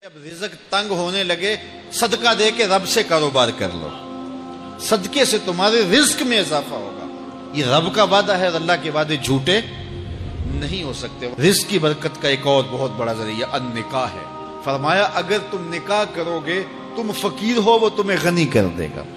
جب رزق تنگ ہونے لگے صدقہ دے کے رب سے کاروبار کر لو، صدقے سے تمہارے رزق میں اضافہ ہوگا۔ یہ رب کا وعدہ ہے، اللہ کے وعدے جھوٹے نہیں ہو سکتے۔ رزق کی برکت کا ایک اور بہت بڑا ذریعہ النکاح ہے۔ فرمایا اگر تم نکاح کرو گے، تم فقیر ہو وہ تمہیں غنی کر دے گا۔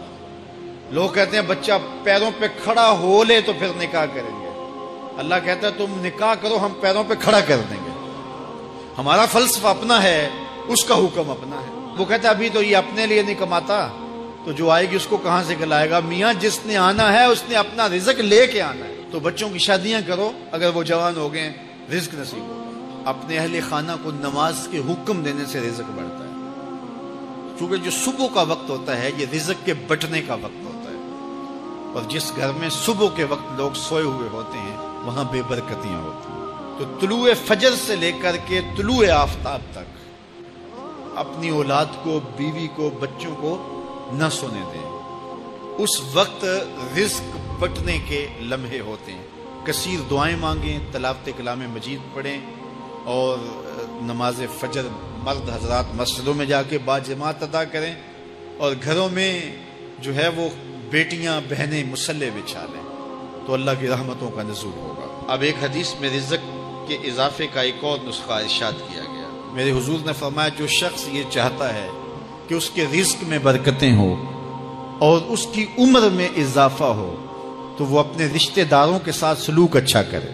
لوگ کہتے ہیں بچہ پیروں پہ کھڑا ہو لے تو پھر نکاح کریں گے، اللہ کہتا ہے تم نکاح کرو ہم پیروں پہ کھڑا کر دیں گے۔ ہمارا فلسفہ اپنا ہے، اس کا حکم اپنا ہے۔ وہ کہتا ہے ابھی تو یہ اپنے لیے نہیں کماتا، تو جو آئے گی اس کو کہاں سے کھلائے گا؟ میاں جس نے آنا ہے اس نے اپنا رزق لے کے آنا ہے۔ تو بچوں کی شادیاں کرو، اگر وہ جوان ہو گئے رزق نصیب ہوگا۔ اپنے اہل خانہ کو نماز کے حکم دینے سے رزق بڑھتا ہے، کیونکہ جو صبح کا وقت ہوتا ہے یہ رزق کے بٹنے کا وقت ہوتا ہے، اور جس گھر میں صبح کے وقت لوگ سوئے ہوئے ہوتے ہیں وہاں بے برکتیاں ہوتی ہیں۔ تو طلوع فجر سے لے کر کے طلوع آفتاب تک اپنی اولاد کو، بیوی کو، بچوں کو نہ سونے دیں۔ اس وقت رزق بٹنے کے لمحے ہوتے ہیں۔ کثیر دعائیں مانگیں، تلاوت کلام مجید پڑھیں، اور نماز فجر مرد حضرات مسجدوں میں جا کے باجماعت ادا کریں، اور گھروں میں جو ہے وہ بیٹیاں بہنیں مصلی بچھا لیں، تو اللہ کی رحمتوں کا نزول ہوگا۔ اب ایک حدیث میں رزق کے اضافے کا ایک اور نسخہ ارشاد کیا گیا۔ میرے حضور نے فرمایا جو شخص یہ چاہتا ہے کہ اس کے رزق میں برکتیں ہو اور اس کی عمر میں اضافہ ہو، تو وہ اپنے رشتہ داروں کے ساتھ سلوک اچھا کرے۔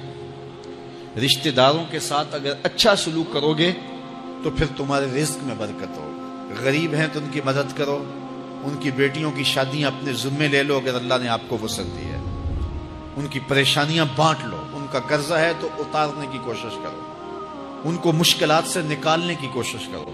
رشتہ داروں کے ساتھ اگر اچھا سلوک کرو گے تو پھر تمہارے رزق میں برکت ہو۔ غریب ہیں تو ان کی مدد کرو، ان کی بیٹیوں کی شادیاں اپنے ذمے لے لو اگر اللہ نے آپ کو وسعت دی ہے، ان کی پریشانیاں بانٹ لو، ان کا قرضہ ہے تو اتارنے کی کوشش کرو، ان کو مشکلات سے نکالنے کی کوشش کرو۔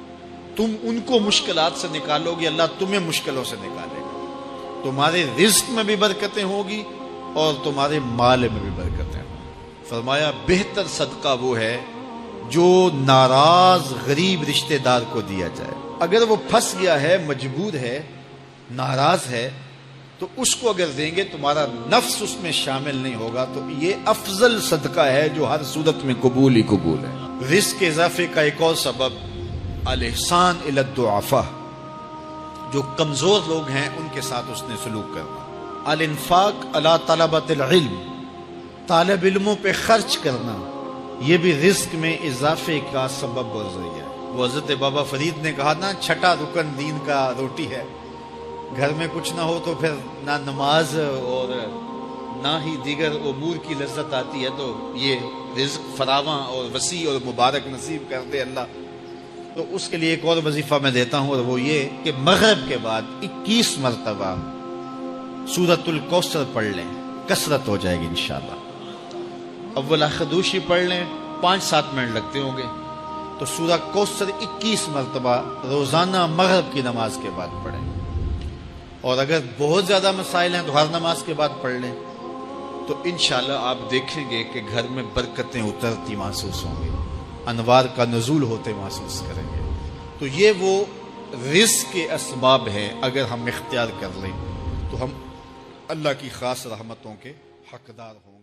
تم ان کو مشکلات سے نکالو گے، اللہ تمہیں مشکلوں سے نکالے گا۔ تمہارے رزق میں بھی برکتیں ہوگی اور تمہارے مال میں بھی برکتیں ہوں۔ فرمایا بہتر صدقہ وہ ہے جو ناراض غریب رشتہ دار کو دیا جائے۔ اگر وہ پھنس گیا ہے، مجبور ہے، ناراض ہے، تو اس کو اگر دیں گے تمہارا نفس اس میں شامل نہیں ہوگا، تو یہ افضل صدقہ ہے جو ہر صورت میں قبول ہی قبول ہے۔ رزق کے اضافے کا ایک اور سبب الاحسان الی الضعفاء، جو کمزور لوگ ہیں ان کے ساتھ اس نے سلوک کرنا۔ الانفاق علی طلبۃ العلم، طالب علموں پہ خرچ کرنا، یہ بھی رزق میں اضافے کا سبب اور ذریعہ ہے۔ وہ حضرت بابا فرید نے کہا نا چھٹا رکن دین کا روٹی ہے۔ گھر میں کچھ نہ ہو تو پھر نہ نماز اور نہ ہی دیگر امور کی لذت آتی ہے، تو یہ رزق فراواں اور وسیع اور مبارک نصیب کر دے اللہ۔ تو اس کے لیے ایک اور وظیفہ میں دیتا ہوں، اور وہ یہ کہ مغرب کے بعد 21 مرتبہ سورۃ الکوثر پڑھ لیں، کثرت ہو جائے گی انشاءاللہ۔ اول خدوشی پڑھ لیں، 5-7 منٹ لگتے ہوں گے، تو سورہ کوثر 21 مرتبہ روزانہ مغرب کی نماز کے بعد پڑھیں۔ اور اگر بہت زیادہ مسائل ہیں تو ہر نماز کے بعد پڑھ لیں، تو انشاءاللہ آپ دیکھیں گے کہ گھر میں برکتیں اترتی محسوس ہوں گی، انوار کا نزول ہوتے محسوس کریں گے۔ تو یہ وہ رزق کے اسباب ہیں، اگر ہم اختیار کر لیں تو ہم اللہ کی خاص رحمتوں کے حقدار ہوں۔